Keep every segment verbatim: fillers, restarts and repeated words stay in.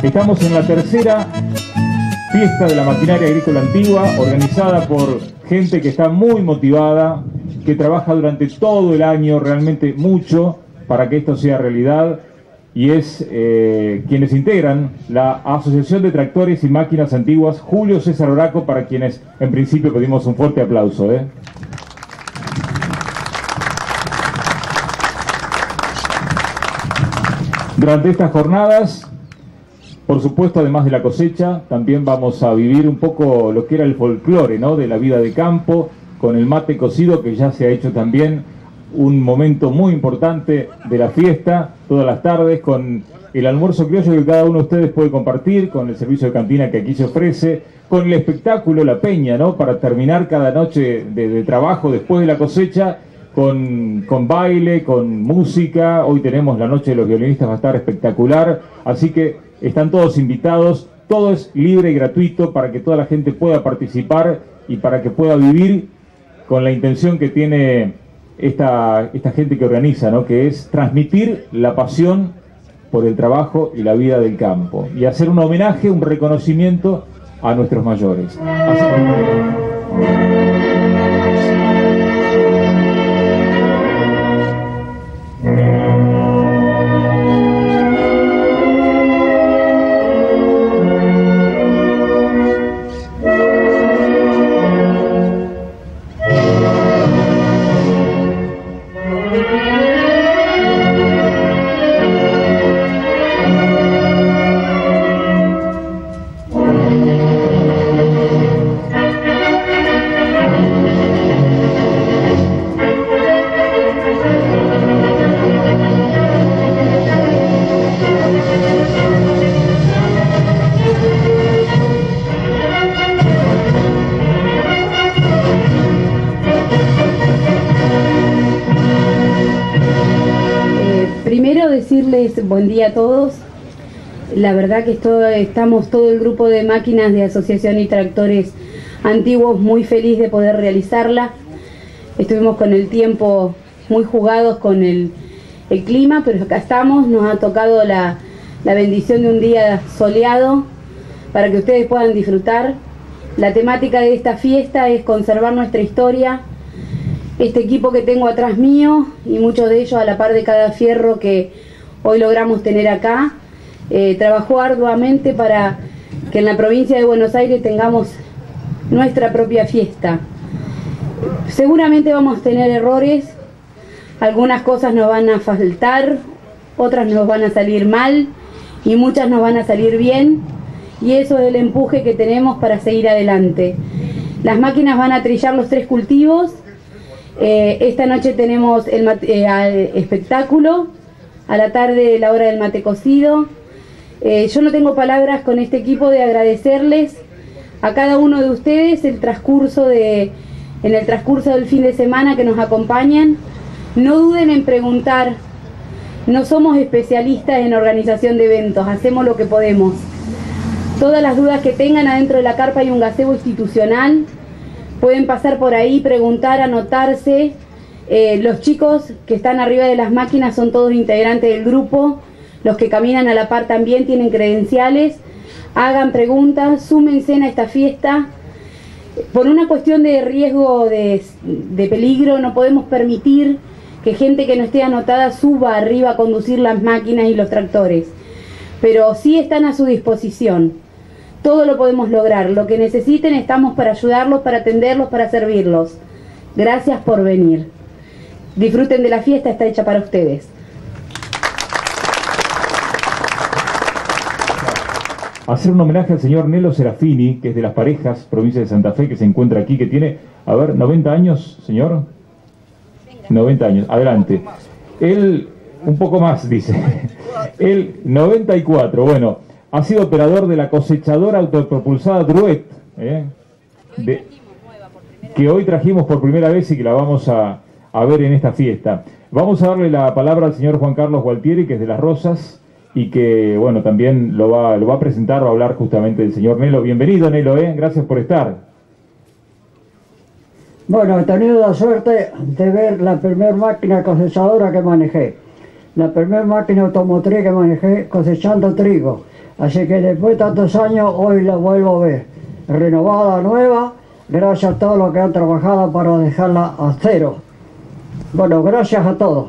Estamos en la tercera fiesta de la maquinaria agrícola antigua, organizada por gente que está muy motivada, que trabaja durante todo el año, realmente mucho, para que esto sea realidad, y es eh, quienes integran la Asociación de Tractores y Máquinas Antiguas, Julio César Oraco, para quienes en principio pedimos un fuerte aplauso. ¿eh? Durante estas jornadas, por supuesto, además de la cosecha, también vamos a vivir un poco lo que era el folclore, ¿no?, de la vida de campo, con el mate cocido, que ya se ha hecho también un momento muy importante de la fiesta, todas las tardes, con el almuerzo criollo que cada uno de ustedes puede compartir, con el servicio de cantina que aquí se ofrece, con el espectáculo, la peña, ¿no?, para terminar cada noche de, de trabajo después de la cosecha, con, con baile, con música. Hoy tenemos la noche de los violinistas, va a estar espectacular, así que están todos invitados, todo es libre y gratuito para que toda la gente pueda participar y para que pueda vivir con la intención que tiene esta, esta gente que organiza, ¿no?, que es transmitir la pasión por el trabajo y la vida del campo y hacer un homenaje, un reconocimiento a nuestros mayores. Así que... Primero decirles buen día a todos. La verdad que esto, estamos todo el grupo de máquinas de Asociación y Tractores Antiguos muy feliz de poder realizarla. Estuvimos con el tiempo muy jugados con el, el clima, pero acá estamos. Nos ha tocado la, la bendición de un día soleado para que ustedes puedan disfrutar. La temática de esta fiesta es conservar nuestra historia. Este equipo que tengo atrás mío y muchos de ellos a la par de cada fierro que hoy logramos tener acá, eh, trabajó arduamente para que en la provincia de Buenos Aires tengamos nuestra propia fiesta. Seguramente vamos a tener errores, algunas cosas nos van a faltar, otras nos van a salir mal y muchas nos van a salir bien, y eso es el empuje que tenemos para seguir adelante. Las máquinas van a trillar los tres cultivos. Eh, esta noche tenemos el mate, eh, espectáculo, a la tarde la hora del mate cocido. Eh, yo no tengo palabras con este equipo de agradecerles a cada uno de ustedes el transcurso de, en el transcurso del fin de semana que nos acompañan. No duden en preguntar, no somos especialistas en organización de eventos, hacemos lo que podemos. Todas las dudas que tengan, adentro de la carpa hay un gazebo institucional. Pueden pasar por ahí, preguntar, anotarse. Eh, los chicos que están arriba de las máquinas son todos integrantes del grupo. Los que caminan a la par también tienen credenciales. Hagan preguntas, súmense a esta fiesta. Por una cuestión de riesgo, de, de peligro, no podemos permitir que gente que no esté anotada suba arriba a conducir las máquinas y los tractores. Pero sí están a su disposición. Todo lo podemos lograr. Lo que necesiten estamos para ayudarlos, para atenderlos, para servirlos. Gracias por venir. Disfruten de la fiesta, está hecha para ustedes. Hacer un homenaje al señor Nelo Serafini, que es de Las Parejas, provincia de Santa Fe, que se encuentra aquí, que tiene, a ver, noventa años, señor. noventa años, adelante. Él, un poco más, dice. Él, noventa y cuatro, bueno. Ha sido operador de la cosechadora autopropulsada Druet, ¿eh? de, que hoy trajimos por primera vez y que la vamos a, a ver en esta fiesta. Vamos a darle la palabra al señor Juan Carlos Gualtieri, que es de Las Rosas, y que, bueno, también lo va, lo va a presentar, va a hablar justamente del señor Nelo. Bienvenido, Nelo, ¿eh? Gracias por estar. Bueno, he tenido la suerte de ver la primera máquina cosechadora que manejé. La primera máquina automotriz que manejé cosechando trigo. Así que después de tantos años, hoy la vuelvo a ver, renovada, nueva, gracias a todos los que han trabajado para dejarla a cero. Bueno, gracias a todos.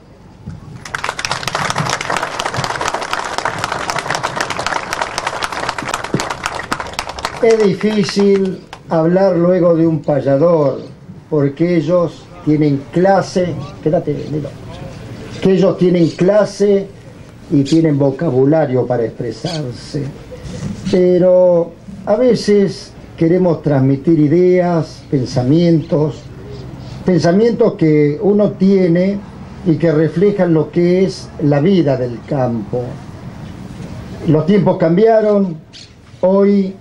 Es difícil hablar luego de un payador, porque ellos tienen clase, espérate, mira, que ellos tienen clase y tienen vocabulario para expresarse. Pero a veces queremos transmitir ideas, pensamientos, pensamientos que uno tiene y que reflejan lo que es la vida del campo. Los tiempos cambiaron, hoy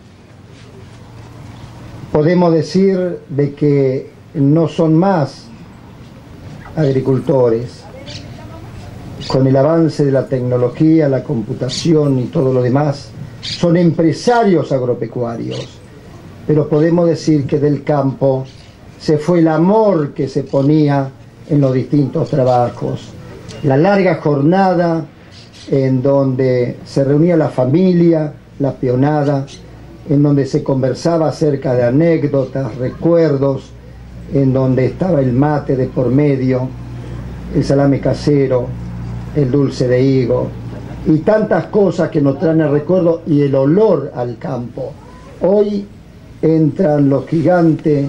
podemos decir de que no son más agricultores. Con el avance de la tecnología, la computación y todo lo demás, son empresarios agropecuarios. Pero podemos decir que del campo se fue el amor que se ponía en los distintos trabajos. La larga jornada en donde se reunía la familia, la peonada, en donde se conversaba acerca de anécdotas, recuerdos, en donde estaba el mate de por medio, el salame casero, el dulce de higo, y tantas cosas que nos traen el recuerdo y el olor al campo. Hoy entran los gigantes,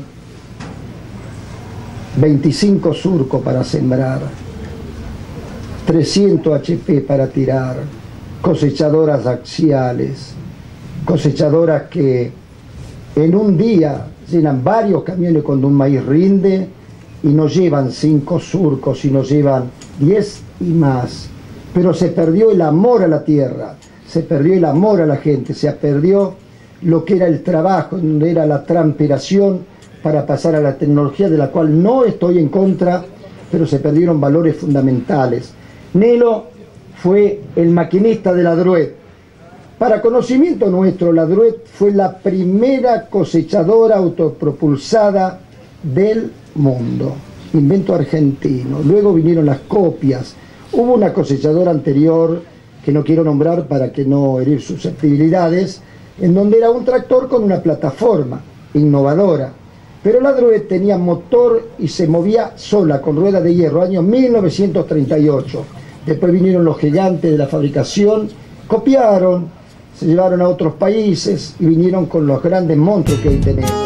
veinticinco surcos para sembrar, trescientos H P para tirar, cosechadoras axiales, cosechadoras que en un día llenan varios camiones cuando un maíz rinde y no llevan cinco surcos, sino llevan diez y más. Pero se perdió el amor a la tierra, se perdió el amor a la gente, se perdió lo que era el trabajo, donde era la transpiración para pasar a la tecnología, de la cual no estoy en contra, pero se perdieron valores fundamentales. Nelo fue el maquinista de la Druet. Para conocimiento nuestro, la Druet fue la primera cosechadora autopropulsada del mundo, invento argentino. Luego vinieron las copias. Hubo una cosechadora anterior, que no quiero nombrar para que no herir susceptibilidades, en donde era un tractor con una plataforma innovadora. Pero la Druet tenía motor y se movía sola, con rueda de hierro, año mil novecientos treinta y ocho. Después vinieron los gigantes de la fabricación, copiaron, se llevaron a otros países y vinieron con los grandes monstruos que hoy tenemos.